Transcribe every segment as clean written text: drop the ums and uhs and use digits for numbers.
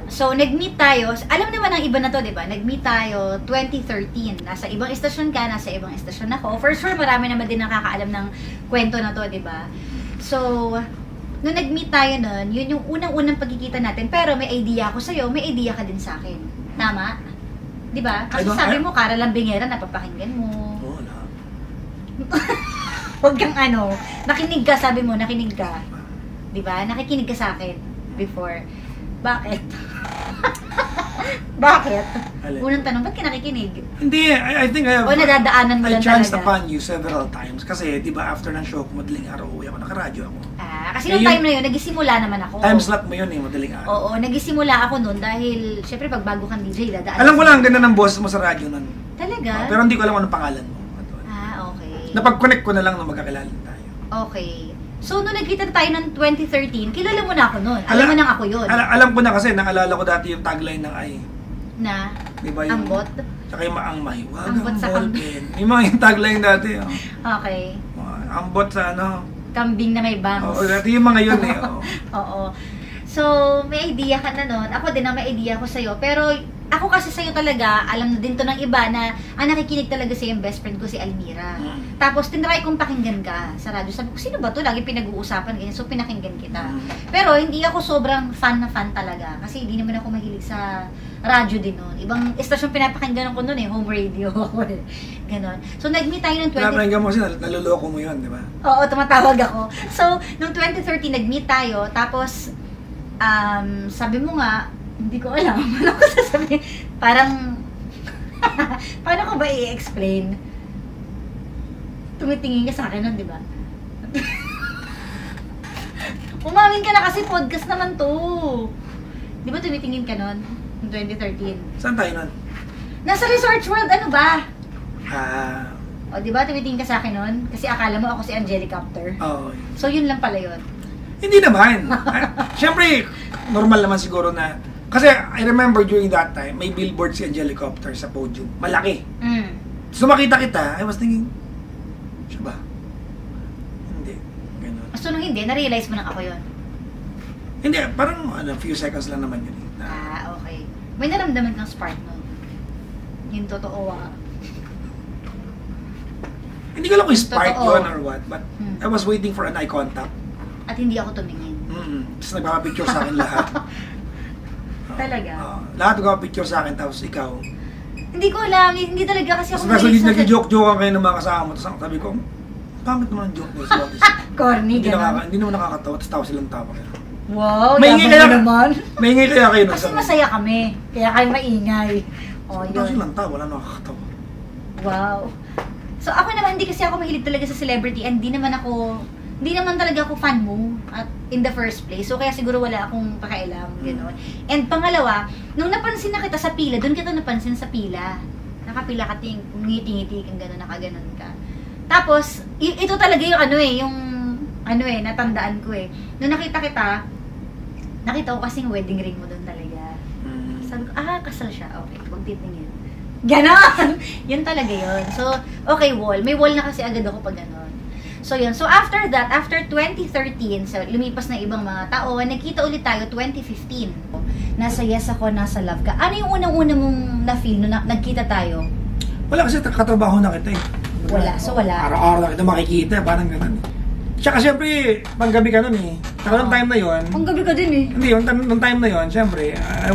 So, nag-meet tayo. Alam naman ang iba na to, di ba? Nag-meet tayo 2013. Nasa ibang istasyon ka, nasa ibang istasyon ako. For sure, marami naman din nakakaalam ng kwento na to, di ba? So, nung nag-meet tayo nun, yun yung unang-unang pagkikita natin. Pero may idea ako sa'yo, may idea ka din sa akin. Tama? Di ba? Kasi sabi mo, Cara Lambingera, napapakinggan mo. Oo, na. Huwag kang nakinig ka, sabi mo, nakinig ka. Di ba? Nakikinig ka sa akin before. Bakit? Bakit? Unang tanong, ba't ka nakikinig? Hindi, I think I have... O nadadaanan mo lang talaga? I chanced upon you several times. Kasi, di ba, after ng show, madaling araw, uwi ako, nakaradyo ako. Kasi nung time na yun, nagisimula naman ako. Time slot mo yun madaling araw. Oo, nagisimula ako nun dahil, syempre, pag bago kang DJ, dadaan. Alam ko lang, ang ganda ng boss mo sa radyo nun. Talaga? Pero hindi ko alam anong pangalan mo. Okay. Napag-connect ko na lang nung magkakilala tayo. Okay. So, nung nagkita tayo ng 2013, kilala mo na ako nun. Alam mo nang ako yun. Alam ko na kasi, naalala ko dati yung tagline ng Na? Diba yung... Ambot? Tsaka yung maang mahiwag, ambot sa kambing. Yung tagline dati. Okay. Ambot sa kambing na may bangs. Oo, dati yung mga yun Oo. So, may idea ka na nun. Ako din may idea ko sa'yo. Pero, ako kasi sa'yo talaga, alam na din to ng iba na ang nakikinig talaga sa'yo yung best friend ko si Almira. Tapos, tinry kong pakinggan ka sa radyo. Sabi ko, sino ba to? Lagi pinag-uusapan ganyan. So, pinakinggan kita. Pero, hindi ako sobrang fan na fan talaga. Kasi, hindi naman ako mahilig sa radyo din nun. Ibang estasyon pinapakinggan ko nun home radio. Ganon. So, nag-meet tayo ng 20... Pinapakinggan mo kasi naluloko mo yun, di ba? Oo, tumatawag ako. So, noong 2013, nag-meet tayo. Tapos, sabi mo nga, hindi ko alam. Ano ko sasabihin? Parang, paano ko ba i-explain? Tumitingin ka sa akin nun, di ba? Umamin ka na kasi podcast naman to. Di ba tumitingin ka nun? Noong 2013. Saan tayo nun? Nasa Resorts World, ano ba? O, di ba tumitingin ka sa akin nun? Kasi akala mo ako si Angelicopter. Oo. So, yun lang pala yun. Hindi naman. Siyempre, normal naman siguro na kasi I remember during that time, may billboard si Angelicopter sa podium. Malaki. So makita kita, I was thinking, siya ba? Hindi. Ganun. So nung hindi, na-realize mo nang ako yun? Hindi, parang few seconds lang naman yun. Okay. May naramdaman kang spark nun. Yung totoo Hindi ko alam kung spark yun or what, but I was waiting for an eye contact. At hindi ako tumingin. Tapos nagpapapicture sa akin lahat. Talaga? Lahat nagpapapicture sa akin, tapos ikaw. Hindi ko alam, hindi talaga kasi ako nag-joke-joke kayo ng mga kasama mo, tapos sabi ko, pangit naman ang joke mo. Corny, gano'n? Hindi naman nakakatawa, tapos tawa silang tawa. Wow, yaman naman. Maingay kaya kayo. Kasi masaya kami, kaya kayo maingay. Yun. Tawa silang tawa, wala nakakatawa. Wow. So ako naman, hindi kasi ako mahilig talaga sa celebrity, and hindi naman talaga ako fan mo at in the first place. So, kaya siguro wala akong pakailam, gano'n. And pangalawa, nung napansin na kita sa pila, doon kita napansin sa pila. Nakapila ka, ngiti-ngiti kang gano'n, nakaganon ka. Tapos, ito talaga yung natandaan ko Nung nakita kita, nakita ko kasing wedding ring mo doon talaga. Sabi ko, kasal siya. Okay, huwag titingin. Ganon! Yun talaga yun. So, okay, wall. May wall na kasi agad ako pag gano'n. So, yun. So, after that, after 2013, so, lumipas na ibang mga tao, nagkita ulit tayo 2015. Nasa yes ako, nasa love ka. Ano yung unang-una mong na-feel nung nagkita tayo? Wala kasi katrabaho na kita Wala. So, wala. Araw-araw na kita makikita, parang gano'n. Tsaka syempre, panggabi ka nun Tsaka nung time na yun. Panggabi ka din Hindi, nung time na yun, syempre, I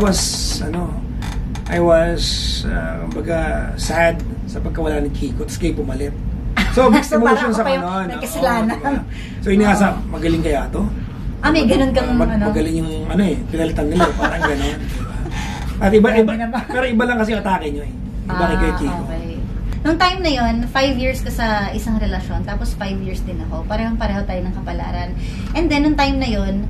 was, sad sa pagkawala ni Chico, tapos kayo pumalit. So, mixed emotions ako noon. Nagkasalanan. So, inasa, magaling kaya to? May ganun kang magaling yung, pinalitan nila, parang gano'n. At iba, pero iba lang kasi atake nyo Iba kay Chico. Okay. Nung time na yon, 5 years ka sa isang relasyon, tapos 5 years din ako. Parehong-pareho tayo ng kapalaran. And then, nung time na yon,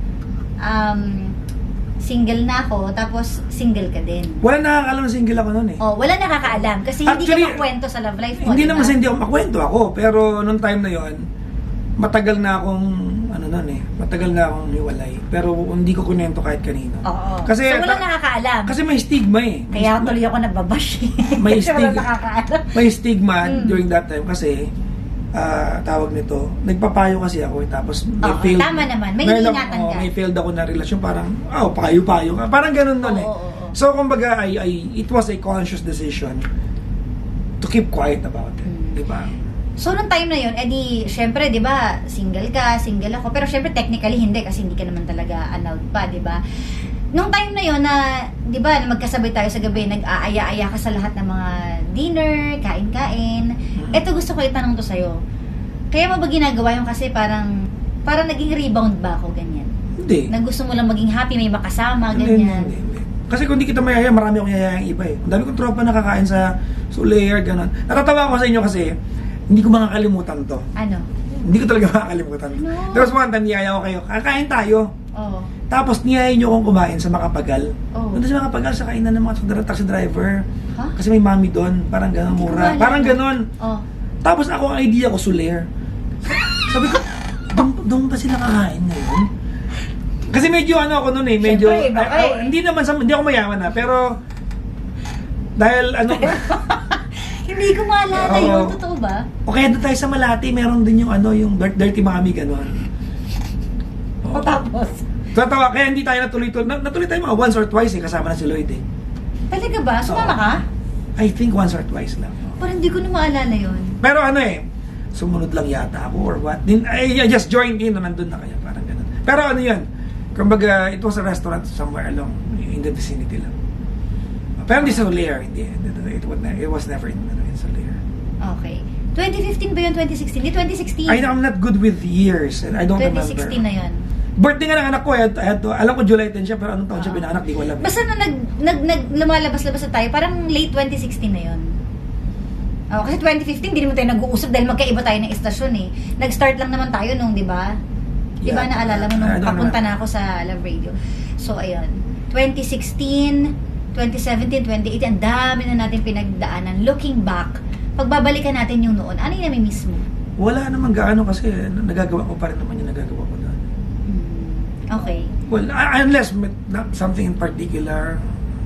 single na ako, tapos single ka din. Wala nakakaalam na single ako noon wala nakakaalam. Kasi hindi ka makwento sa love life mo. Hindi naman hindi ako makwento ako. Pero nung time na yon, matagal na akong, matagal na akong hiwalay. Pero hindi ko kunento kahit kanino. Kasi, so wala nakakaalam. Kasi may stigma Kaya tuloy ako nababash. May stigma during that time kasi tawag nito, nagpapayo kasi ako tapos may failed. Tama naman, may iniingatan ka. May failed ako na relasyon, parang, payo-payo ka. Parang ganun nun eh. So, kumbaga, it was a conscious decision to keep quiet about it. Diba? So, nung time na yun, edi, syempre, di ba, single ka, single ako. Pero syempre, technically, hindi kasi hindi ka naman talaga annulled pa, di ba? Nung time na yun na, di ba, na magkasabay tayo sa gabi, nag-aaya-aya ka sa lahat ng mga dinner, kain-kain. Eto, gusto ko itanong to sa'yo. Kaya mo ba ginagawa yung kasi parang naging rebound ba ako, ganyan? Hindi. Na gusto mo lang maging happy, may makasama, ganyan? Hindi. Kasi kung di kita mayaya, marami akong yayayang iba eh. Ang dami kong tropa nakakain sa Soler, gano'n. Natatawa ko sa inyo kasi, hindi ko makakalimutan to. Ano? Hindi ko talaga makakalimutan to. No. There was one time, niyaya ko kayo, kakain tayo. Oo. Tapos niyaya nyo akong kumain sa Makapagal. Oh. Doon sa Makapagal, sa kainan ng mga taxi driver. Huh? Kasi may mami doon, parang gano'n, mura. Parang gano'n. Oh. Tapos ako, ang idea ko, Soler. Sabi ko, doon ba sila kakain ngayon? Kasi medyo ako noon eh, medyo Siyempre, hindi ako mayaman na, pero dahil Hindi ko maalala yun, totoo ba? O kaya doon tayo sa Malati, meron din yung yung Dirty Mommy gano'n. O tapos? Tatawa, kaya hindi tayo natuloy tayo mga once or twice eh, kasama na si Lloyd eh. Talaga ba? Sumama ka? I think once or twice lang. Parang hindi ko na maalala yun. Pero sumunod lang yata ako or what. I just joined in, nandun na kaya, parang gano'n. Pero yun, kumbaga, it was a restaurant somewhere along in the vicinity lang. Pero hindi sa Soler, hindi. It was never in Soler. Okay. 2015 ba yun? 2016? Hindi, 2016. I'm not good with years. And I don't 2016 remember. 2016 na yun. Birthday nga ng anak ko. Alam ko July 10 siya, pero anong taon siya pinanganak, di ko alam. Basta na lumalabas-labas na tayo, parang late 2016 na yun. Kasi 2015, hindi naman tayo nag-uusap dahil magkaiba tayo ng istasyon eh. Nag-start lang naman tayo nung, di ba? Di ba naalala mo nung papunta na ako sa Love Radio? So, ayun. 2016, 2017, 2018, ang dami na natin pinagdaanan. Looking back, pagbabalikan natin yung noon, ano yung nami-miss mo? Wala naman gaano kasi nagagawa ko pa rin naman yung nagagawa ko doon. Okay. Well, unless not something in particular,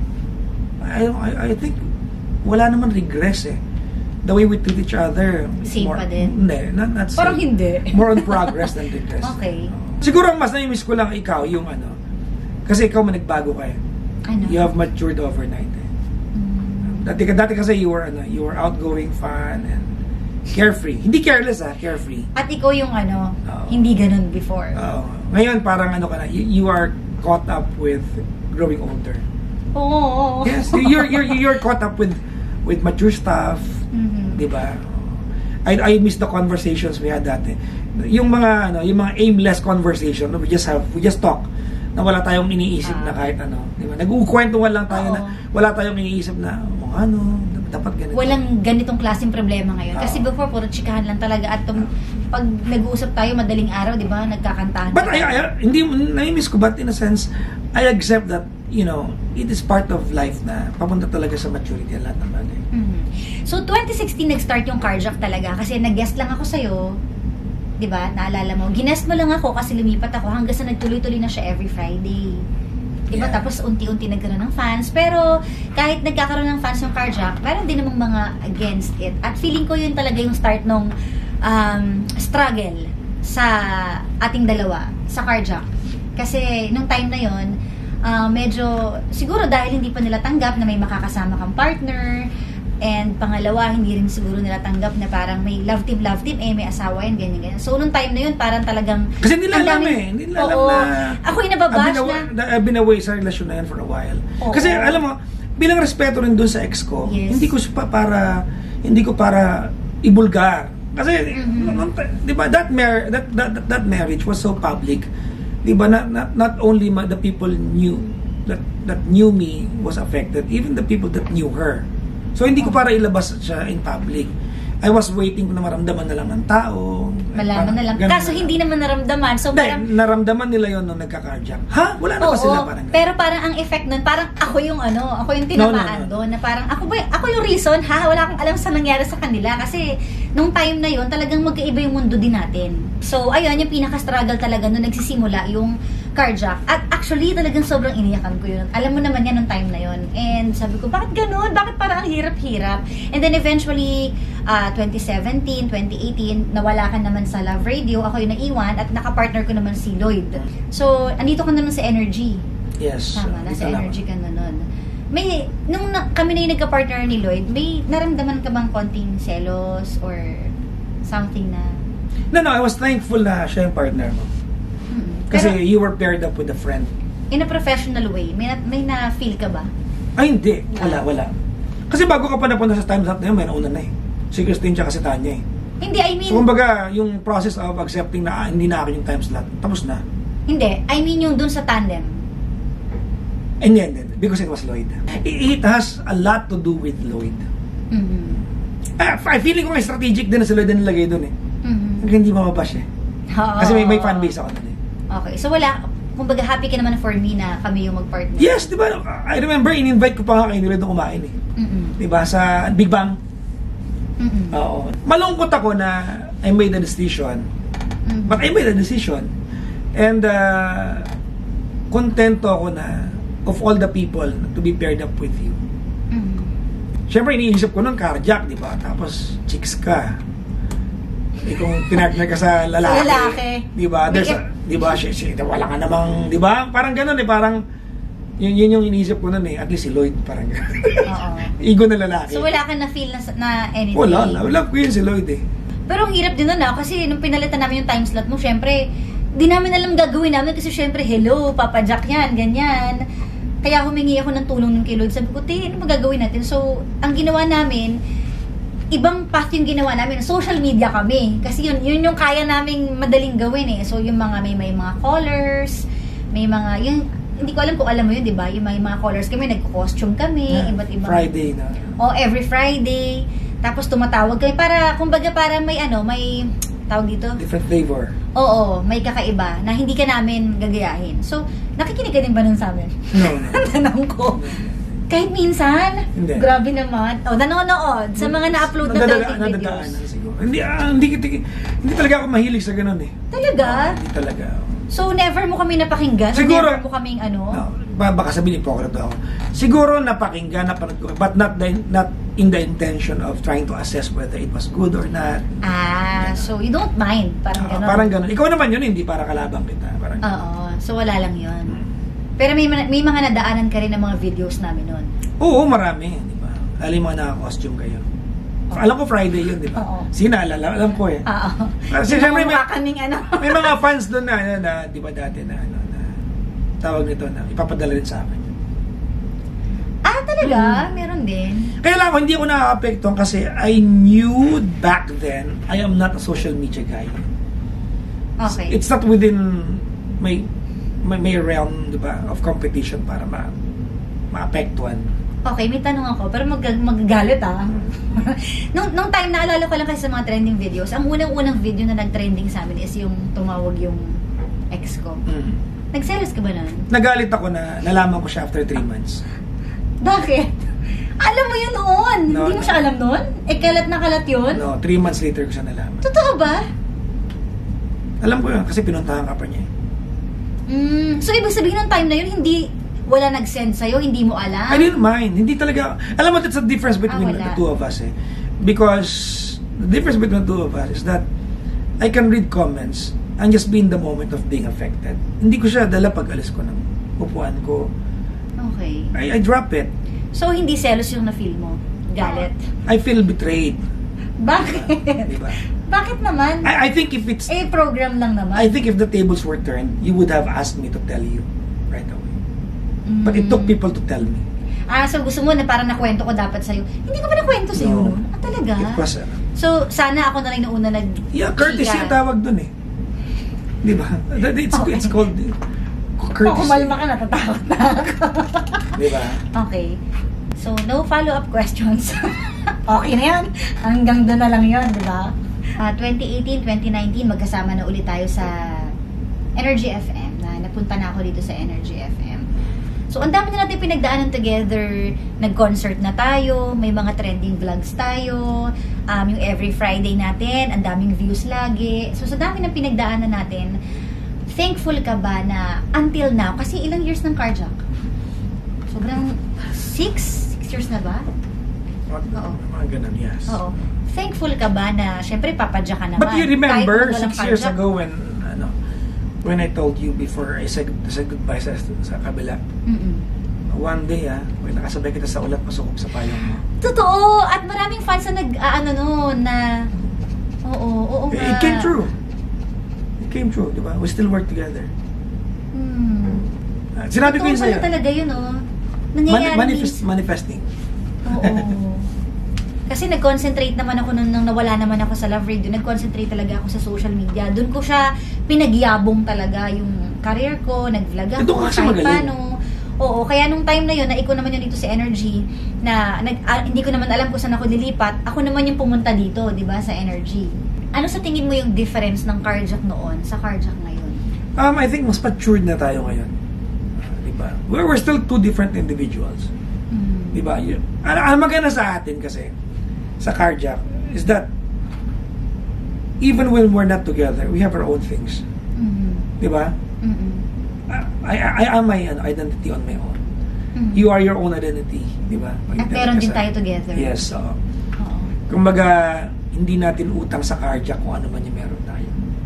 I think wala naman regress eh. The way we treat each other. Same pa din? Hindi, not same. Parang hindi. More on progress than regress. Okay. Siguro ang mas na-miss ko lang ikaw, yung kasi ikaw nagbago ka eh. Ano? You have matured overnight eh. Dati kasi you were outgoing, fun, and carefree. Hindi careless carefree. At ikaw yung hindi ganun before. Ngayon parang ka na, you are caught up with growing older. Oo. Yes, you're caught up with mature stuff. Diba? I miss the conversations we had dati. Yung mga aimless conversation, we just talk na wala tayong iniisip na kahit diba? Nag-ukwentuhan lang tayo na wala tayong iniisip na dapat ganito. Walang ganitong klaseng problema ngayon. Kasi before, puro chikahan lang talaga. At pag nag-uusap tayo madaling araw, di ba, nagkakantahan. But hindi, na-miss ko, but in a sense, I accept that, it is part of life na papunta talaga sa maturity ang lahat ng bagay. So, 2016 nag-start yung Carjack talaga kasi nag-guest lang ako sa'yo. Di ba? Naalala mo. Ginest mo lang ako kasi lumipat ako hanggang sa nagtuloy-tuloy na siya every Friday. Diba? Yeah. Tapos unti-unti nagkaroon ng fans. Pero kahit nagkakaroon ng fans yung Carjack, meron din namang mga against it. At feeling ko yun talaga yung start nung struggle sa ating dalawa, sa Carjack. Kasi nung time na yun, medyo, siguro dahil hindi pa nila tanggap na may makakasama kang partner, and pangalawa, hindi rin siguro nila tanggap na parang may love team, may asawa yan, ganyan. So, nung time na yun, parang talagang... Kasi hindi nila alam Hindi nila alam na... Ako yung nababash na... I've been away sa relasyon na yan for a while. Oo. Kasi, alam mo, bilang respeto rin dun sa ex ko, hindi ko para ibulgar. Kasi, di ba, that marriage was so public. Di ba, not only the people knew, that knew me was affected, even the people that knew her. So, hindi ko para ilabas siya in public. I was waiting na maramdaman na lang ng tao. Malaman na lang. Kaso hindi naman naramdaman. So, parang... naramdaman nila yon nung nagka-carjack. Ha? Wala na ba sila parang ganun? Pero parang ang effect nun, parang ako yung tinamaan doon. Na parang, ako yung reason, wala akong alam sa nangyari sa kanila. Kasi, nung time na yon talagang magkaiba yung mundo din natin. So, ayun, yung pinaka-struggle talaga nung nagsisimula, yung carjack. At actually, talagang sobrang iniyakan ko yun. Alam mo naman yan nung time na yun. And sabi ko, bakit ganun? Bakit parang ang hirap-hirap? And then eventually, 2017, 2018, nawala ka naman sa Love Radio. Ako yung naiwan at nakapartner ko naman si Lloyd. So, andito ka naman sa Energy. Yes. Tama, nasa Energy ka na nun. May, kami na yung nagka-partner ni Lloyd, may naramdaman ka bang konting selos or something na... No, I was thankful na siya yung partner mo. Kasi pero, you were paired up with a friend. In a professional way, may na-feel ka ba? Ay, hindi. Wala. Kasi bago ka pa napunta sa time slot na yun, may nauna na eh. Si Christine tsaka si Tanya eh. Hindi, I mean... So, kumbaga, yung process of accepting na hindi na akin yung time slot, tapos na. Hindi, I mean yung dun sa tandem. And then, because it was Lloyd. It has a lot to do with Lloyd. I feeling ko nga strategic din na si Lloyd na nilagay dun eh. Hindi mababash eh. Kasi may fan base ako dun eh. Okay, so wala, kumbaga happy ka naman for me na kami yung mag-partner. Yes, di ba? I remember, in-invite ko pa nga kayo nila doon kumain eh. Di ba? Sa Big Bang. Oo. Malungkot ako na I made a decision. But I made a decision. And kontento ako na of all the people to be paired up with you. Siyempre, iniisip ko nun, carjack, di ba? Tapos, chicks ka. Kung pinartner ka sa lalaki. Di ba? Di ba? Wala ka namang, di ba? Parang gano'n eh, parang, yun yung iniisip ko nun eh. At least si Lloyd, parang gano'n. Ego na lalaki. So, wala ka na feel na anything? Wala ko yun si Lloyd eh. Pero ang hirap din nun kasi nung pinalitan namin yung time slot mo, syempre, di namin alam gagawin namin kasi syempre, hello, Papa Jack yan, ganyan. Kaya humingi ako ng tulong ng kay Lloyd. Sabi ko, ano magagawin natin? So, ang ginawa namin, ibang path yung ginawa namin. Social media kami. Kasi yun yung kaya naming madaling gawin eh. So, yung mga, may mga callers, may mga, yung, hindi ko alam kung alam mo yun, di ba? Yung may mga callers kami, nagko-costume kami, iba't ibang... Friday na. Every Friday. Tapos tumatawag kami para, kumbaga para may tawag dito? Different flavor. Oo, may kakaiba na hindi ka namin gagayahin. So, nakikinig ka din ba nun sa amin? No. Tanong ko. Kahit minsan? Hindi. Grabe naman. Nanonood sa mga na-upload na dating videos. Siguro. Hindi talaga ako mahilig sa ganun eh. Talaga? Hindi talaga. So, never mo kami napakinggan? Siguro. Never mo kaming No, baka sabihin hypocrite ako. Siguro napakinggan, napanood ko, but not in the intention of trying to assess whether it was good or not. So you don't mind? Parang gano'n? Parang gano'n. Ikaw naman yun, hindi para kalabang kita. Oo. So, wala lang yun. Pero may mga nadaanan ka rin ng mga videos namin nun. Oo, marami. Di ba? Alam mo, naka-costume kayo. Alam ko Friday yun, di ba? Oo. Sinaalala, alam ko eh. Oo. Kasi siyempre may mga fans doon na, di ba dati na tawag nito na ipapadala rin sa akin. Talaga? Meron din. Kaya lang hindi ako nakaka-apektuhan kasi I knew back then I am not a social media guy. Okay. It's not within my realm, di ba, of competition para maapektuhan. Okay, may tanong ako, pero magagalit nung time, naalala ko lang kasi sa mga trending videos, ang unang-unang video na nag-trending sa amin is yung tumawag yung ex ko. Nagselos ka ba nun? Nagalit ako na nalaman ko siya after 3 months. Bakit? Alam mo yun noon? Hindi mo siya alam noon? Kalat na kalat yun? No, 3 months later ko siya nalaman. Totoo ba? Alam ko yun, kasi pinuntahan ka pa niya. So, ibig sabihin ng time na yun, wala nag-send sa'yo, hindi mo alam? I didn't mind. Hindi talaga. Alam mo, that's the difference between the two of us eh. Because the difference between the two of us is that I can read comments and just be in the moment of being affected. Hindi ko siya dala pag alis ko ng upuan ko. Okay. I drop it. So, hindi selos yung na-feel mo? Galit? I feel betrayed. Bakit? Diba? Bakit naman? I think if it's... program lang naman. I think if the tables were turned, you would have asked me to tell you right away. But it took people to tell me. So gusto mo na parang nakwento ko dapat sa'yo. Hindi ko ba nakwento sa'yo? No. Talaga? It was... So, sana ako na rin nauna courtesy ang tawag dun eh. Di ba? It's called... courtesy. Kumalma ka, natatakot na ako. Di ba? Okay. So, no follow-up questions. Okay na yan. Hanggang doon na lang yun, di ba? 2018, 2019, magkasama na ulit tayo sa Energy FM. Napunta na ako dito sa Energy FM. So, ang dami na natin pinagdaanan together. Nag-concert na tayo, may mga trending vlogs tayo, yung every Friday natin, ang daming views lagi. So, sa dami ng pinagdaanan natin, thankful ka ba na until now, kasi ilang years ng carjack? Sobrang 6 years na ba? Oo. Mga ganun, yes. Oo. Thankful ka ba na, syempre, papadya ka naman. But you remember, 6 years carjack ago when I told you before I said goodbye sa kabila. One day, when nakasabay kita sa ulat, pasukop sa payong mo. Totoo! At maraming fans na oo nga. It came true. It came true, di ba? We still work together. Sinabi ko yun sa'yo. Totoo talaga yun, nangyayari. Manifesting. Oo. Kasi nag-concentrate naman ako nung nawala naman ako sa Love Radio. Nag-concentrate talaga ako sa social media. Doon ko siya pinagyabong talaga yung career ko, nag-vlog ako, kahit paano. Oo, kaya nung time na yun, na ikaw naman yun dito sa Energy, na hindi ko naman alam kung saan ako lilipat, ako naman yung pumunta dito, di ba, sa Energy. Ano sa tingin mo yung difference ng carjack noon sa carjack ngayon? I think mas matured na tayo ngayon. Di ba? We're still two different individuals. Di ba? Ang maganda sa atin kasi, sa carjack, is that even when we're not together, we have our own things. Di ba? I am my identity on my own. You are your own identity, di ba? At meron din tayo together. Yes, kumbaga, hindi natin utang sa carjack kung ano man yung meron tayo.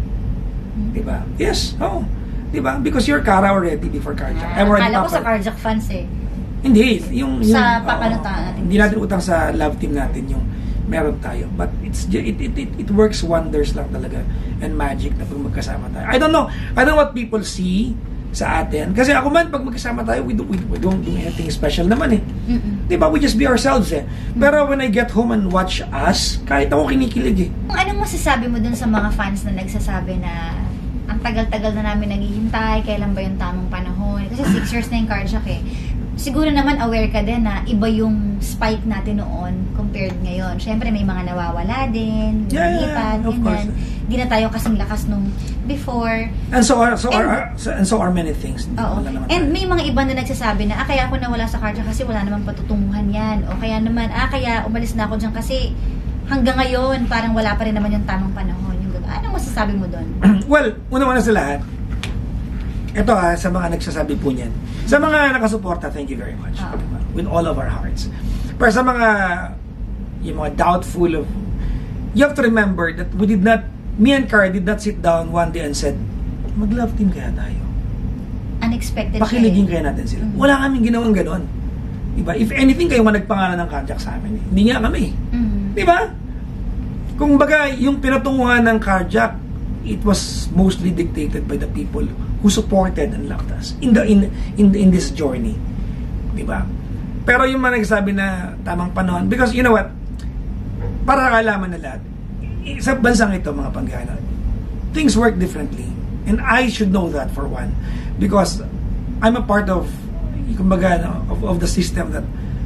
Di ba? Yes, di ba? Because you're Cara already before carjack. Akala ko sa carjack fans Hindi, yung sa papanutaan natin. Hindi natin utang sa love team natin yung meron tayo. But it works wonders lang talaga and magic na pag magkasama tayo. I don't know what people see sa atin. Kasi ako man, pag magkasama tayo, we don't do anything special naman eh. Diba? We just be ourselves eh. Pero when I get home and watch us, kahit ako kinikilig eh. Anong masasabi mo dun sa mga fans na nagsasabi na ang tagal-tagal na namin naghihintay, kailan ba yung tamang panahon? Kasi 6 years na yung carjack eh. Siguro naman aware ka din na iba yung spike natin noon compared ngayon. Siyempre may mga nawawala din, lumipat, ganyan. Hindi na tayo kasing lakas nung before. And so are many things. Oo. And may mga iba na nagsasabi na, kaya ako nawala sa carjack kasi wala namang patutunguhan yan. O kaya naman, kaya umalis na ako dyan kasi hanggang ngayon parang wala pa rin naman yung tamang panahon. Anong masasabi mo doon? Well, una-una sa lahat, ito sa mga nagsasabi po niyan. Sa mga nakasuporta, thank you very much. With all of our hearts. Pero sa yung mga doubtful of, you have to remember that me and Cara did not sit down one day and said, mag-love team kaya tayo. Unexpected. Pakiligin kaya natin sila. Wala kaming ginawang ganon. Diba? If anything, kayo nagpangalan ng carjack sa amin. Hindi nga kami. Diba? Kung baga, yung pinatunguhan ng carjack, it was mostly dictated by the people who supported and loved us in this journey. Diba? Pero yung mga nagsabi na tamang panahon, because you know what, para kalaman na lahat, sa bansang ito, mga panggana, things work differently. And I should know that for one. Because I'm a part of, kumbaga, of the system that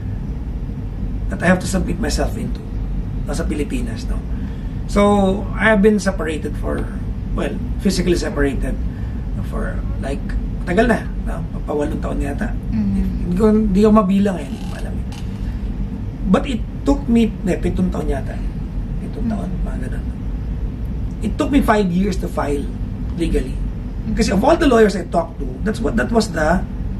I have to submit myself into sa Pilipinas, no? So, I have been separated physically separated for like, tagal na, no? 8 taon yata. Hindi ko mabilang hindi ko alam. But it took me, 7 taon yata. 7 taon, mga ganun. It took me 5 years to file legally. Kasi of all the lawyers I talked to, that was the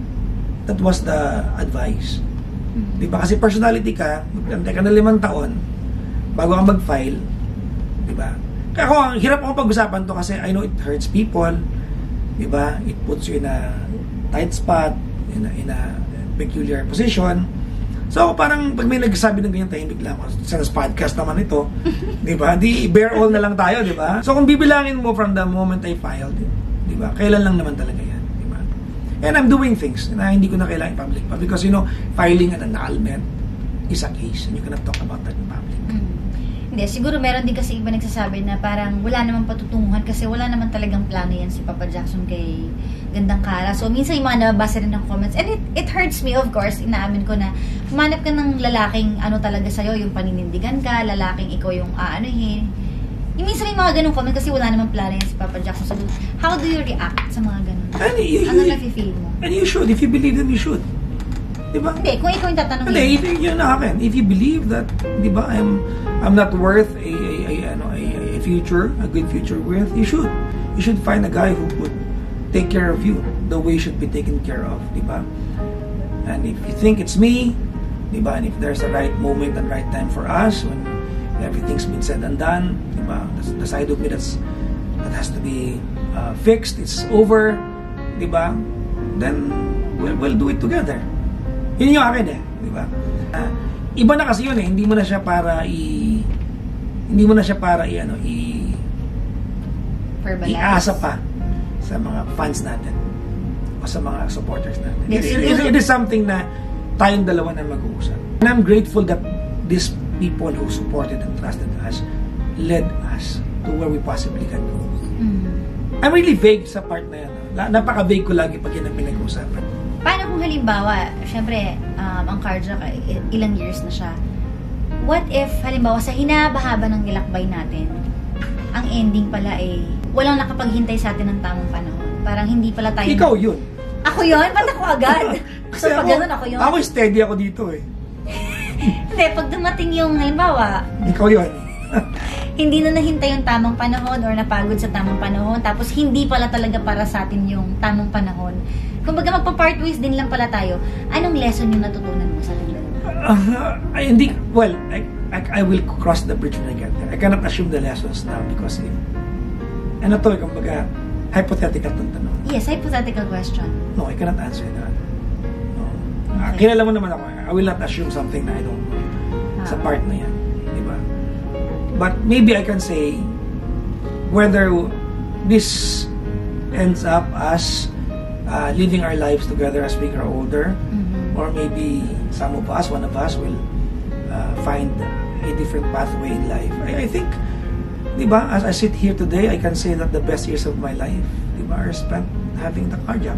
advice. Diba? Kasi personality ka, magtantay ka na 5 taon bago ka mag-file. Diba? Kaya ako, hirap akong pag-usapan to kasi I know it hurts people. Diba? It puts you in a tight spot, in a peculiar position. So, parang pag may nagsasabi ng ganyan, tahimik lang ako. Sa podcast naman ito. Diba? Di bear all na lang tayo, diba? So, kung bibilangin mo from the moment I filed, diba? Kailan lang naman talaga yan. Diba? And I'm doing things na hindi ko na kailangan i-public pa. Because, filing an annulment is a case. And you cannot talk about that in public. Hindi, siguro meron din kasi iba nagsasabi na parang wala namang patutunguhan kasi wala naman talagang plano yan si Papa Jackson kay Gandang Cara. So, minsan yung mga nababasa rin ng comments. And it hurts me, of course. Inaamin ko na humanap ka ng lalaking talaga sa'yo, yung paninindigan ka, lalaking ikaw yung aanuhin. Yung minsan may mga ganong comment kasi wala namang plano yan si Papa Jackson. So, how do you react sa mga ganon? Ano nafe-feel mo? And you should. If you believe them, you should. Diba? Hindi, kung ikaw yung tatanungin. Hindi, yun na akin. If you believe that, diba, I'm not worth a future, a good future with, you should find a guy who could take care of you the way you should be taken care of, di ba? And if you think it's me, di ba? And if there's a right moment and right time for us, when everything's been said and done, di ba? The side of me that has to be fixed, it's over, di ba? Then we'll do it together. Yun yung akin eh, di ba? Iba na kasi yun eh, hindi mo na siya para iasa pa sa mga fans natin o sa mga supporters natin. It is something na tayong dalawa na mag-uusap. And I'm grateful that these people who supported and trusted us led us to where we possibly can go. I'm really vague sa part na yan. Napaka-vague ko lagi pag yan ang pinag-uusapan. Paano kung halimbawa, syempre, ang cardiac, ilang years na siya. What if, halimbawa, sa hinabahaba ng nilakbay natin, ang ending pala walang nakapaghintay sa atin ng tamang panahon. Parang hindi pala tayo... Ikaw yun. Ako yun? Ba't ako agad? So, pag ganun, ako yun. Ako steady ako dito eh. Hindi, pag dumating yung, halimbawa... Ikaw yun. Hindi na nahintay yung tamang panahon or napagod sa tamang panahon, tapos hindi pala talaga para sa atin yung tamang panahon. Kumbaga magpa-part ways din lang pala tayo. Anong lesson yung natutunan mo sa ating dalawa? I will cross the bridge when I get there. I cannot assume the lessons now because kumbaga hypothetical tong tanong. Yes, hypothetical question. No, I cannot answer that. No. Okay. Kilala mo naman ako. I will not assume something na I don't know sa part na yan. Diba? But maybe I can say whether this ends up as living our lives together as we grow older, or maybe some of us, one of us will find a different pathway in life. I think, diba, as I sit here today, I can say that the best years of my life, diba, are spent having the cardiac.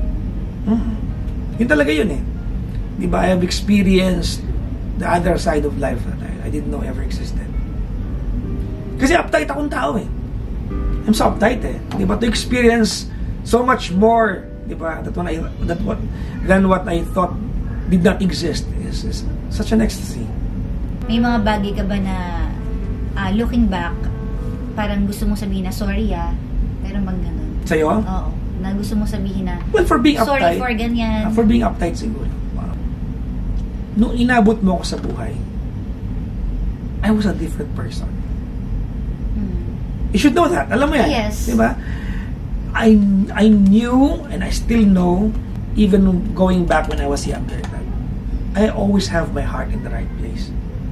Yun talaga yun eh. Diba, I have experienced the other side of life that I didn't know ever existed. Kasi uptight akong tao eh. I'm so uptight eh. Diba, to experience so much more, diba, than what I thought did not exist is such an ecstasy. May mga bagay ka ba na looking back, parang gusto mong sabihin na sorry pero bang ganun? Sa'yo? Oo. Na gusto mong sabihin na well, for being sorry uptight, for ganyan. For being uptight siguro. Nung inabot mo ako sa buhay, I was a different person. You should know that. Alam mo yan. Yes. Diba? I knew and I still know, even going back when I was younger, that I always have my heart in the right place.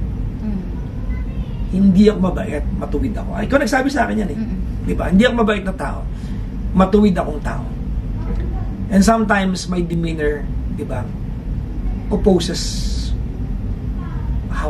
Hindi ako mabait, matuwid ako. Ikaw nagsabi sa akin yan eh. Diba? Hindi ako mabait na tao. Matuwid akong tao. And sometimes my demeanor, diba, opposes how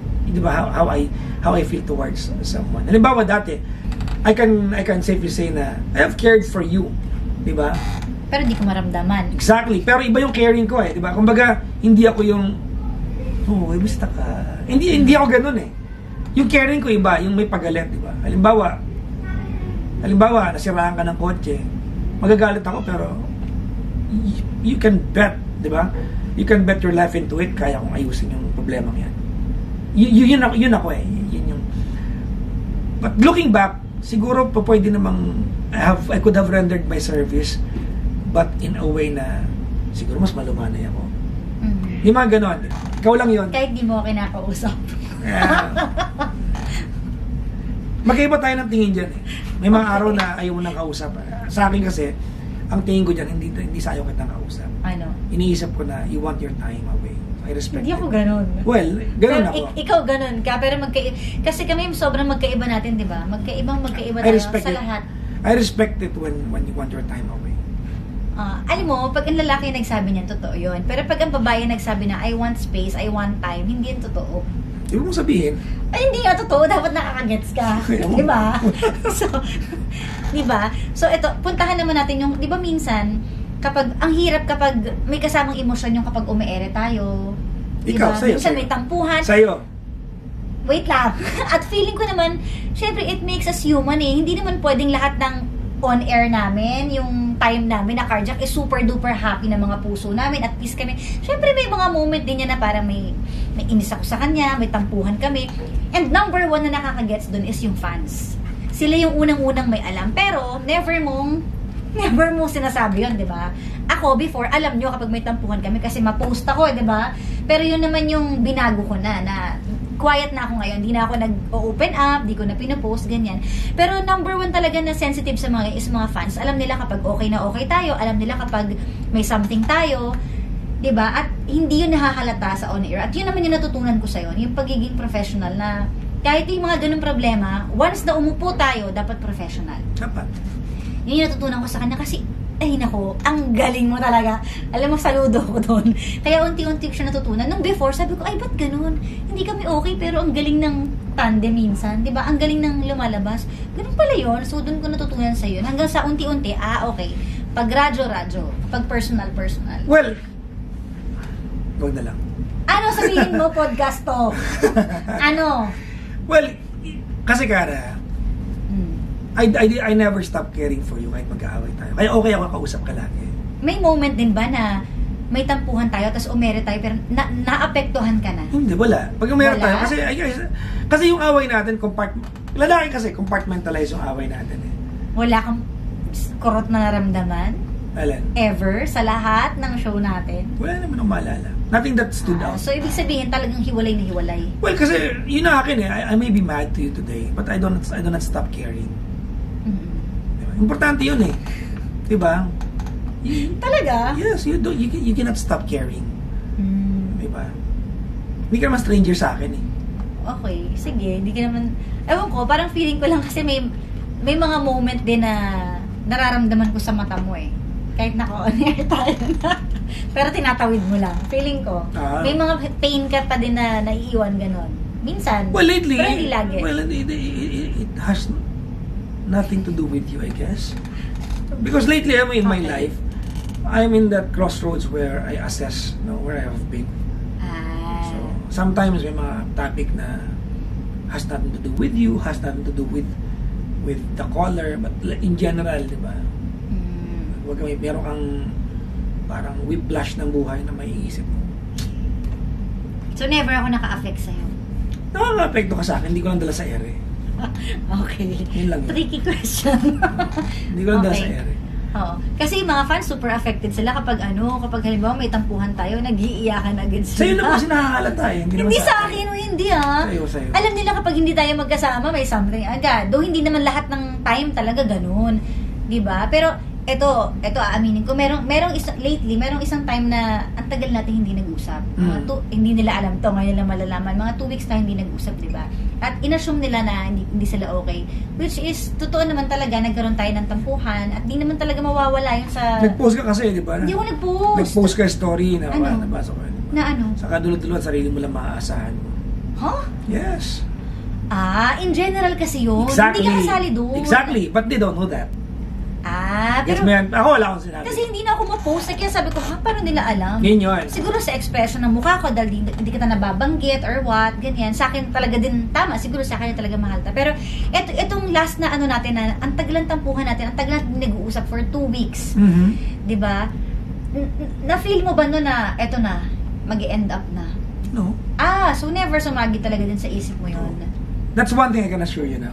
I feel towards someone. Halimbawa dati, I can safely say na I have cared for you, di ba? Pero di ko maramdaman. Exactly. Pero iba yung caring ko eh, di ba? Kumbaga, hindi ako yung basta ka. Hindi ako ganoon eh. Yung caring ko iba, yung may pagalit, di ba? Halimbawa, nasiraan ka ng kotse, magagalit ako pero you can bet, di ba? You can bet your life into it, kaya kong ayusin yung problema yan. Yun ako eh. Yun yung... But looking back, siguro pa pwede namang I could have rendered my service, but in a way na siguro mas malumanay ako. Di mga ganon. Ikaw lang yun. Kahit di mo ako kinakausap. Magkaiba tayo ng tingin dyan eh. May mga araw na ayaw mo nang kausap. Sa akin kasi, ang tingin ko dyan, hindi sa ayaw kitang kausap. Ano? Iniisip ko na you want your time away. I respect Hindi it. ako ganun. Well, ganun ako. Ikaw ganun ka, pero kasi kami sobrang magkaiba natin, di ba? Magkaiba tayo sa lahat. I respect it when you want your time away. Alam mo, pag ang lalaki nagsabi niyan, totoo yun. Pero pag ang babae nagsabi na, I want space, I want time, hindi yun totoo. Ibig mong sabihin? Ay, hindi nga totoo. Dapat nakakagets ka. Di ba? Di ba? So, ito, puntahan naman natin yung, di ba minsan, ang hirap kapag may kasamang emosyon yung kapag umeere tayo. Ikaw, diba? sa'yo. Minsan may tampuhan. Sa'yo. Wait lang. At feeling ko naman, syempre, it makes us human eh. Hindi naman pwedeng lahat ng on-air namin, yung time namin na cardiac is super duper happy na mga puso namin, at peace kami. Syempre, may mga moment din yan na parang may inis ako sa kanya, may tampuhan kami. And number one na nakakagets dun is yung fans. Sila yung unang-unang may alam. Pero, never mong Never mo sinasabi yun, di ba? Ako, before, alam nyo kapag may tampuhan kami kasi ma-post ako, di ba? Pero yun naman yung binago ko na quiet na ako ngayon. Di na ako nag-open up, di ko na pinapost, ganyan. Pero number one talaga na sensitive sa mga is mga fans. Alam nila kapag okay na okay tayo, alam nila kapag may something tayo, di ba? At hindi yun nahahalata sa on-air. At yun naman yung natutunan ko sa'yo, yung pagiging professional na kahit yung mga ganung problema, once na umupo tayo, dapat professional. Dapat. Yun yung natutunan ko sa kanya kasi, ay nako, ang galing mo talaga. Alam mo, saludo ko doon. Kaya unti-unti ko siya natutunan. Nung before, sabi ko, ay ba't ganun? Hindi kami okay, pero ang galing ng tandem minsan. Diba? Ang galing ng lumalabas. Ganun pala yun. So, doon ko natutunan sa yun. Hanggang sa unti-unti, okay. Pag radyo, pag personal. Well, huwag na lang. Ano sabihin mo, podcast to? Ano? Well, kasi Kara, I never stop caring for you kahit mag-aaway tayo. Kaya okay ako kausap ka lagi. May moment din ba na may tampuhan tayo, tapos umere tayo, pero naapektuhan ka na? Hindi, wala. Pag umere tayo, kasi yung away natin, lalaki kasi, compartmentalize yung away natin eh. Wala kang kurot na naramdaman? Alan? Ever? Sa lahat ng show natin? Wala naman akong maalala. Nothing that stood out. So, ibig sabihin, talagang hiwalay na hiwalay? Well, kasi, yun na akin eh. I may be mad to you today, but I do not stop caring. Importante yun eh. Diba? Talaga? Yes, you cannot stop caring. Diba? Hindi ka naman stranger sa akin eh. Okay, sige. Hindi ka naman, ewan ko, parang feeling ko lang kasi may mga moment din na nararamdaman ko sa mata mo eh. Kahit naka-on-air tayo na. Pero tinatawid mo lang. Feeling ko. May mga pain ka pa din na naiiwan ganon. Minsan. Well, lately. Pero hindi lagi. Well, it has nothing to do with you, I guess. Because lately, in my life, I'm in that crossroads where I assess where I have been. So, sometimes may mga topic na has nothing to do with you, has nothing to do with the caller, but in general, di ba? Meron kang parang whiplash ng buhay na may iisip mo. So, never ako naka-affect sa'yo? Nakaka-apekto ka sa akin, hindi ko lang dala sa ere. Okay. Yun lang yun. Tricky question. Hindi ko lang dala sa ere. Oo. Kasi mga fans, super affected sila kapag halimbawa may tampuhan tayo, nag-iiyakan agad sila. Sa'yo naman kasi nakakalata eh. Hindi sa akin o hindi Sa'yo. Alam nila kapag hindi tayo magkasama, may something agad. Though hindi naman lahat ng time talaga ganun. Diba? Pero, ito aaminin ko, merong isang time na ang tagal natin hindi nag-usap. Hindi nila alam to, ngayon lang malalaman. Mga 2 weeks na hindi nag-usap, diba? At inassume nila na hindi sila okay. Which is, totoo naman talaga, nagkaroon tayo ng tampuhan at di naman talaga mawawala yun sa... Nag-post ka kasi, diba? Hindi ako nag-post. Nag-post ka story na nabasa ko. Na ano? Sa kadulot-dulot, sarili mo lang maaasahan mo. Huh? Yes. In general kasi yun. Exactly. Hindi ka kasali doon. Exactly. But they don't know that. Pero... Yes, ako wala akong sinabi. Kasi hindi na ako ma-post. Kaya sabi ko, paano nila alam? Yun. Siguro sa expression ng mukha ko, dahil hindi kita nababanggit or what, ganyan. Sa akin talaga din, tama. Siguro sa akin talaga mahal ta. Pero, itong last na natin, na ang tagalang tampuhan natin, ang tagalang nag-uusap for 2 weeks. Diba? Na-feel mo ba no na, eto na, mag-end up na? No. So never sumagi talaga din sa isip mo yun. That's one thing I can assure you now.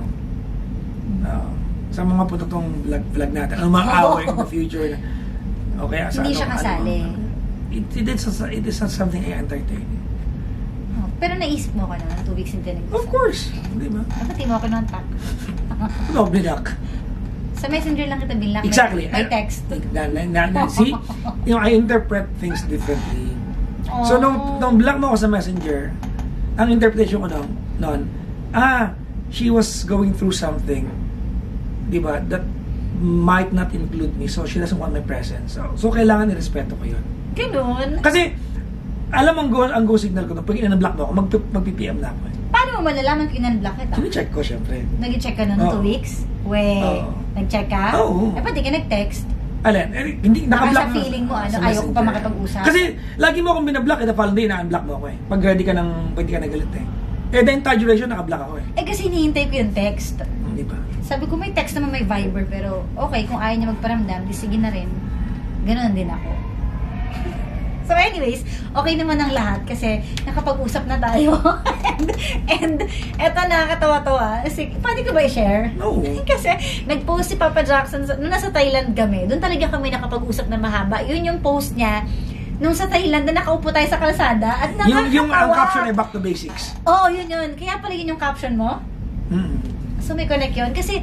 Sa mga putotong vlog natin, ang mga away in the future na, okay, hindi siya kasali. It is not something I entertain. Pero naisip mo ka naman, 2 weeks hindi nag-usap. Of course, di ba? Dapat mo ako ng tag. No, binak. Sa messenger lang kita binlock. Exactly. May text. See, I interpret things differently. So, nung block mo ako sa messenger, ang interpretation ko noon, she was going through something, diba, that might not include me, so she doesn't want my presence. So kailangan i-respeto ko yun. Ganun? Kasi, alam ang go signal ko, pag in-unblock mo ako, mag-PPM na ako eh. Paano mo malalaman kung in-unblock kita? Sini-check ko, syempre. Nag-check ka na ng 2 weeks? Nag-check ka? Oo. Pati ka nag-text? Alin, hindi, naka-block sa feeling mo, ayaw ko pa makipag-usap. Kasi, lagi mo akong binablock, the following day, na-unblock mo ako eh. Pag ready ka na galit eh. The entire duration, naka-block ako eh. Kasi hinihintay ko yung text. Di ba? Sabi ko, may text naman, may Viber, pero okay, kung ayaw niya magparamdam, di sige na rin. Ganoon din ako. So anyways, okay naman ang lahat kasi nakapag-usap na tayo. And eto nakakatawa-tawa. Pwede ko ba i-share? No. Kasi nag-post si Papa Jackson nung nasa Thailand kami. Doon talaga kami nakapag-usap na mahaba. Yun yung post niya nung sa Thailand na nakaupo tayo sa kalsada at nakakatawa. Yung ang caption ay back to basics. Oo, yun. Kaya pala yun yung caption mo? So may connect yun. Kasi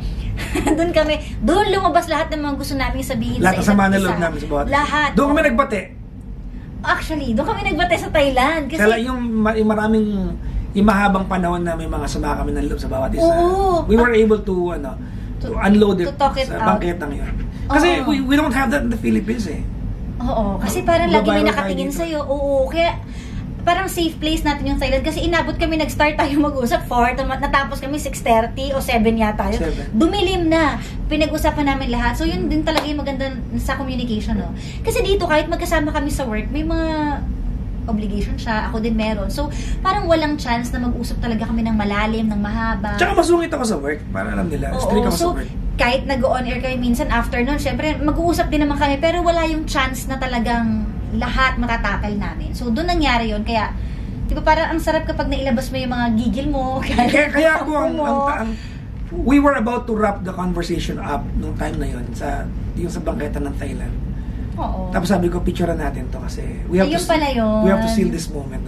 doon lumabas lahat ng mga gusto namin sabihin lahat sa isa't isa. Lahat ng sama namin sa bawat. Lahat. Doon kami nagbate. Actually, doon kami nagbate sa Thailand. Kasi yung maraming, yung mahabang panahon na may mga sama kami ng loob sa bawat isa. Oo. We were able to unload it, to talk it sa out. bangketang yun. Kasi we don't have that in the Philippines eh. Oo, kasi parang lagi may nakatingin sa'yo. Oo, kaya parang safe place natin yung Thailand kasi inabot kami, nag-start tayo mag-usap 4, natapos kami 6:30 o 7 yata yun. 7. Dumilim na. Pinag-usapan namin lahat. So yun din talaga yung maganda sa communication, no? Kasi dito kahit magkasama kami sa work, may mga obligation siya, ako din meron. So parang walang chance na mag-usap talaga kami ng malalim, ng mahaba. Tsaka masungit ako sa work, para alam nila. Strict ako sa work. Kahit nag-on air kami minsan after nun, syempre mag-uusap din naman kami, pero wala yung chance na talagang lahat matatakal namin. So, doon nangyari yun. Kaya, di ba parang ang sarap kapag nailabas mo yung mga gigil mo. Kaya ako, we were about to wrap the conversation up nung time na yun, yung sa bangketa ng Thailand. Oo. Tapos sabi ko, picturean natin to kasi we have to seal this moment.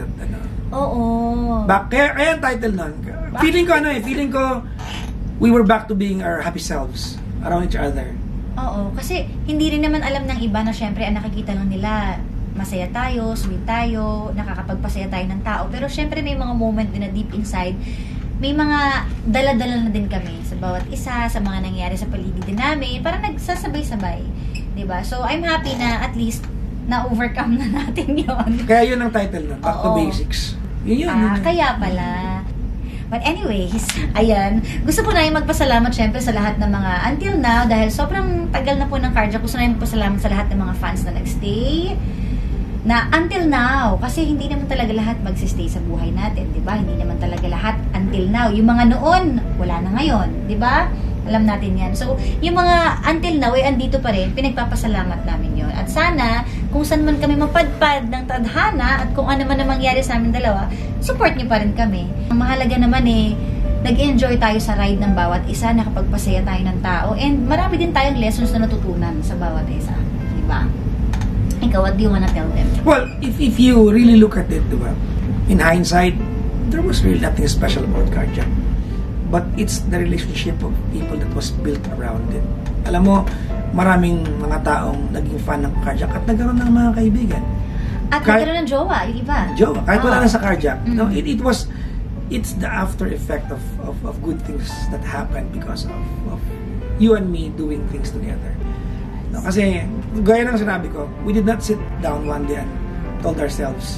Oo. Kaya ang title nun, feeling ko, we were back to being our happy selves around each other. Oo, kasi hindi rin naman alam ng iba na syempre ang nakikita lang nila masaya tayo, sweet tayo, nakakapagpasaya tayo ng tao. Pero syempre may mga moment din na deep inside, may mga dala-dala na din kami sa bawat isa, sa mga nangyari sa paligid din namin. Parang nagsasabay-sabay. Diba? So, I'm happy na at least na-overcome na natin yon. Kaya yun ang title nun, Back to Basics. Yun. Kaya pala. But anyways, ayan. Gusto ko na yung magpasalamat syempre sa lahat ng mga until now dahil sobrang tagal na po ng Carjack. Gusto na yung magpasalamat sa lahat ng mga fans na nagstay. Na until now, kasi hindi naman talaga lahat magsistay sa buhay natin, di ba? Hindi naman talaga lahat until now. Yung mga noon, wala na ngayon, di ba? Alam natin yan. So, yung mga until now, andito pa rin, pinagpapasalamat namin yon. At sana, kung saan man kami mapadpad ng tadhana at kung ano man ang mangyari sa amin dalawa, support niyo pa rin kami. Ang mahalaga naman nag-enjoy tayo sa ride ng bawat isa, nakapagpasaya tayo ng tao, and marami din tayong lessons na natutunan sa bawat isa. Di ba? Ikaw, what do you wanna tell them? Well, if you really look at it, diba, in hindsight, there was really nothing special about Carjack. But it's the relationship of people that was built around it. Alam mo, maraming mga taong naging fan ng Carjack at nagkaroon ng mga kaibigan. At nagkaroon ng jowa, yung iba. Jowa, kahit wala na sa Carjack. No, it's the after effect of good things that happened because of you and me doing things together. No, kasi, gaya ng sinabi ko, we did not sit down one day and told ourselves,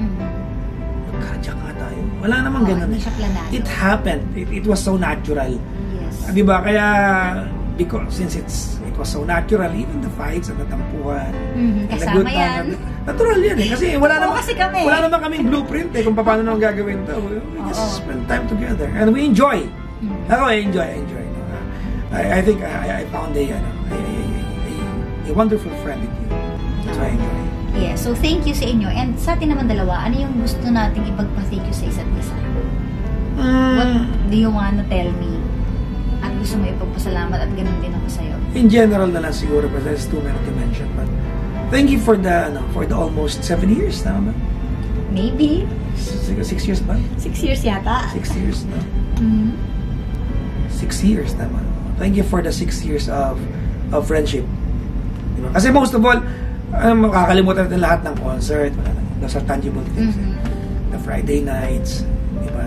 Carjack nga tayo. Wala namang ganun. It happened. It was so natural. Yes. Diba? Kaya, since it was so natural, even the fights and the tampuhan, and the good time, natural yan eh. Kasi wala naman kaming blueprint eh kung paano naman gagawin to. We just spend time together. And we enjoy. Ako, I enjoy. I think I found a wonderful friend with you. That's why I enjoy. Yeah, so thank you sa inyo. And sa atin naman dalawa, ano yung gusto nating ipagpa-thank you sa isa't isa? What do you wanna tell me? At gusto mo ipagpasalamat at ganun din ako sa'yo? In general na lang siguro, but there's too many to mention. But thank you for the almost 7 years, tama ba? Maybe. 6 years ba? 6 years yata. 6 years, no? 6 years, tama. Thank you for the 6 years of friendship. Diba? Kasi most of all, makakalimutan natin lahat ng concert. Those are tangible things. The Friday nights, diba?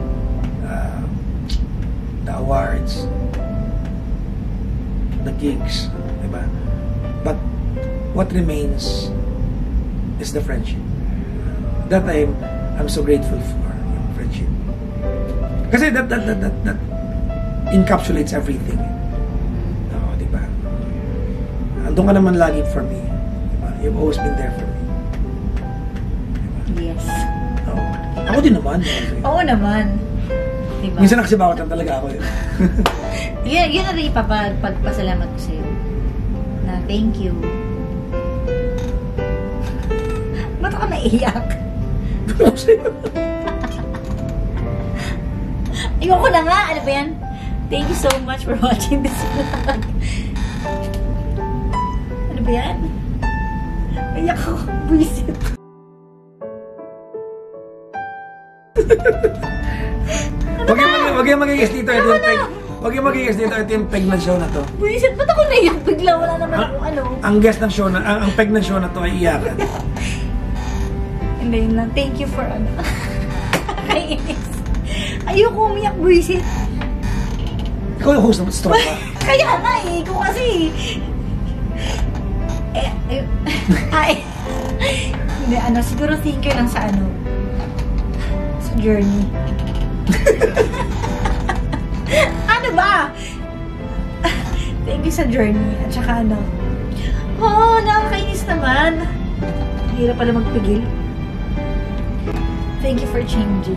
The awards, the gigs, diba? But what remains is the friendship. That I'm so grateful for, yung friendship. Kasi that encapsulates everything. Diba? Andun ka naman lagi for me. You've always been there for me. Yes. Ako din naman. Oo naman. Diba? Minsan nakasibawat lang talaga ako yun. Yun na rin ipapagpasalamat ko sa'yo. Na thank you. Ba't ako naiyak? Ayoko na nga. Ano ba yan? Thank you so much for watching this vlog. Ano ba yan? Ayak ako. Buisit. Huwag yung magigas dito. Ito yung peg. Huwag yung magigas dito. Ito yung peg ng show na to. Buisit. Ba't ako naiyak bigla? Wala naman akong ano. Ang guest ng show na, ang peg ng show na to ay iyakan. Hindi yun lang. Thank you for ano. Kainis. Ayoko umiyak, buisit. Ikaw yung host ng stroke ka. Kaya na eh. Ikaw kasi. Ay. Hindi, ano. Siguro thank you lang sa ano. Sa journey. Ano ba? Thank you sa journey. At saka ano. Oh, nakakainis naman. Hirap pala magpigil. Thank you for changing.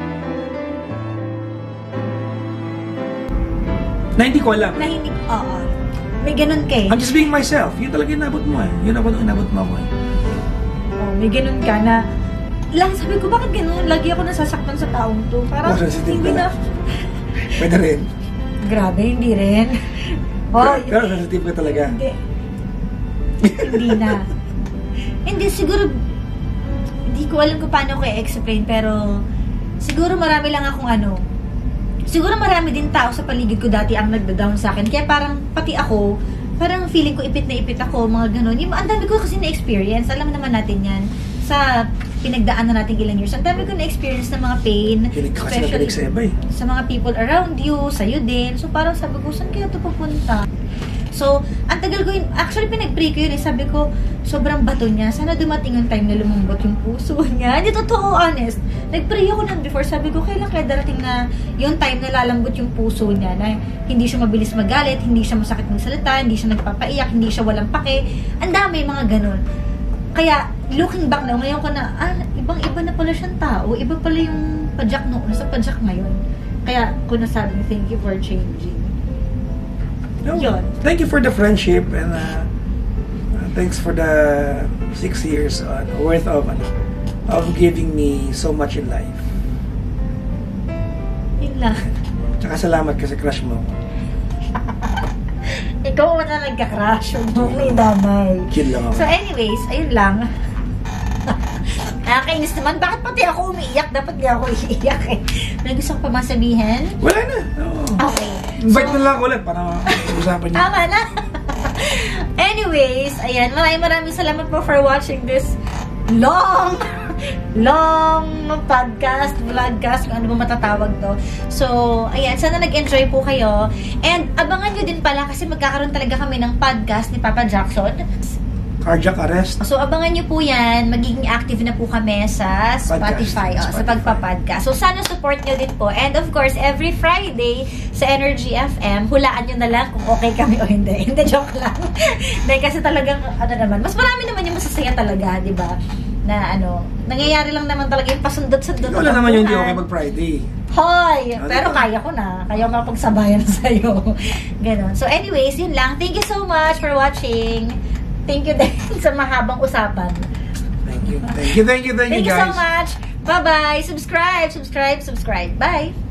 Na hindi ko alam. Na hindi, oo. May ganun ka eh. I'm just being myself. Yun talaga inabot mo eh. Yun ako nung inabot mo ako eh. Oh, may ganun ka na, lang sabi ko, bakit ganun? Lagi ako nasasaktan sa taong to. Parang, sensitive hindi ka na. Pwede rin. Grabe, hindi rin. Oh, Pero sensitive ka talaga. Hindi. Hindi na. Hindi, siguro, hindi ko alam kung paano ko i-explain, pero, siguro marami lang akong ano, siguro marami din tao sa paligid ko dati ang nagda-down sa akin. Kaya parang, pati ako, parang feeling ko ipit na ipit ako, mga ganun. Yung, ang dami ko kasi na-experience. Alam naman natin yan. Sa pinagdaan na nating ilang years. Ang dami ko na-experience ng mga pain. Especially sa iba eh. Sa mga people around you, sa'yo din. So parang sabi ko, saan kaya ito papunta? So, ang tagal ko yun, actually pinag-pray ko yun eh, sabi ko, sobrang bato niya, sana dumating yung time na lumambot yung puso niya. Hindi totoo, honest. Nag-pray ako nun before, sabi ko, kailan kaya darating na yung time na lalambot yung puso niya, na hindi siya mabilis magalit, hindi siya masakit magsalita, hindi siya nagpapaiyak, hindi siya walang pake. Ang dami, mga ganun. Kaya, looking back na, ngayon ko na, ibang-iba na pala siyang tao, iba pala yung padyak noon, nasa padyak ngayon. Kaya, ko nasabi, thank you for changing. No, Yun. thank you for the friendship and thanks for the 6 years worth of giving me so much in life. Yun lang. Tsaka salamat kasi crush mo. Ikaw na nagka-crush. Huwag may damay. Chill lang ako. So anyways, ayun lang. Nakakainis naman. Bakit pati ako umiiyak? Dapat di ako iiyak eh. May gusto ko pa masabihin? Wala na. Oo. Okay. Invite mo lang ulit para usapan niyo. Tama na. Anyways, ayan. Maraming salamat po for watching this long podcast, vlogcast, kung ano ba matatawag to. So, ayan. Sana nag-enjoy po kayo. And abangan nyo din pala kasi magkakaroon talaga kami ng podcast ni Papa Jackson. Cardiac arrest. So, abangan nyo po yan. Magiging active na po kami sa Spotify. Sa pagpa-podcast. So, sana support nyo din po. And of course, every Friday sa Energy FM, hulaan nyo na lang kung okay kami o hindi. Hindi, joke lang. Dahil kasi talagang, ano naman, mas marami naman yung masasaya talaga, di ba? Na ano, nangyayari lang naman talaga yung pasundot-sundot. Wala naman yung hindi okay mag-Friday. Hoy! Pero kaya ko na. Kaya ko mapagsabayan sa'yo. Ganon. So, anyways, yun lang. Thank you so much for watching. Thank you din sa mahabang usapan. Thank you. Thank you, guys. Thank you so much. Bye-bye. Subscribe. Bye.